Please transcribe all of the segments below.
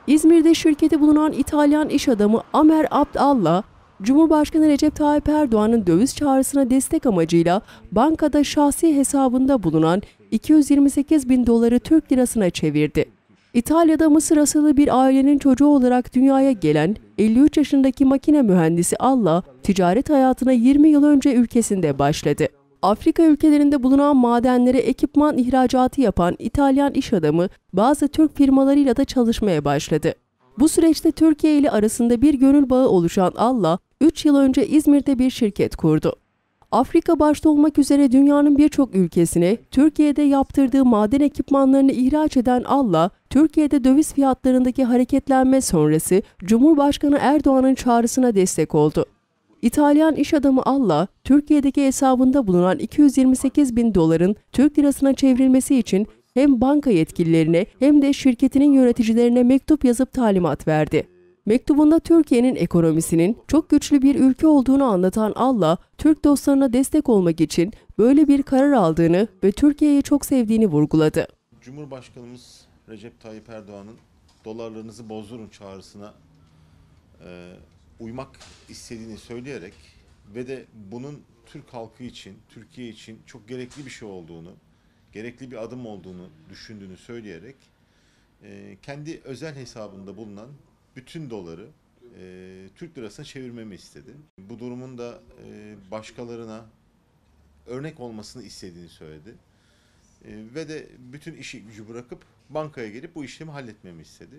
İzmir'de şirketi bulunan İtalyan iş adamı Amer Abdallah, Cumhurbaşkanı Recep Tayyip Erdoğan'ın döviz çağrısına destek amacıyla bankada şahsi hesabında bulunan 228 bin doları Türk lirasına çevirdi. İtalya'da Mısır asıllı bir ailenin çocuğu olarak dünyaya gelen 53 yaşındaki makine mühendisi Allah, ticaret hayatına 20 yıl önce ülkesinde başladı. Afrika ülkelerinde bulunan madenlere ekipman ihracatı yapan İtalyan iş adamı bazı Türk firmalarıyla da çalışmaya başladı. Bu süreçte Türkiye ile arasında bir gönül bağı oluşan Allah, 3 yıl önce İzmir'de bir şirket kurdu. Afrika başta olmak üzere dünyanın birçok ülkesine Türkiye'de yaptırdığı maden ekipmanlarını ihraç eden Allah, Türkiye'de döviz fiyatlarındaki hareketlenme sonrası Cumhurbaşkanı Erdoğan'ın çağrısına destek oldu. İtalyan iş adamı Allah, Türkiye'deki hesabında bulunan 228 bin doların Türk lirasına çevrilmesi için hem banka yetkililerine hem de şirketinin yöneticilerine mektup yazıp talimat verdi. Mektubunda Türkiye'nin ekonomisinin çok güçlü bir ülke olduğunu anlatan Allah, Türk dostlarına destek olmak için böyle bir karar aldığını ve Türkiye'yi çok sevdiğini vurguladı. Cumhurbaşkanımız Recep Tayyip Erdoğan'ın dolarlarınızı bozdurun çağrısına uymak istediğini söyleyerek ve de bunun Türk halkı için, Türkiye için çok gerekli bir şey olduğunu, gerekli bir adım olduğunu düşündüğünü söyleyerek kendi özel hesabında bulunan bütün doları Türk lirasına çevirmemi istedi. Bu durumun da başkalarına örnek olmasını istediğini söyledi. Ve de bütün işi gücü bırakıp bankaya gelip bu işlemi halletmemi istedi.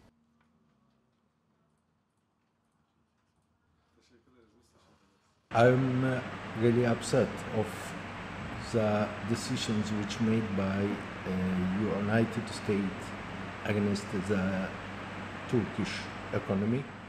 I'm really upset of the decisions which made by United States against the Turkish economy.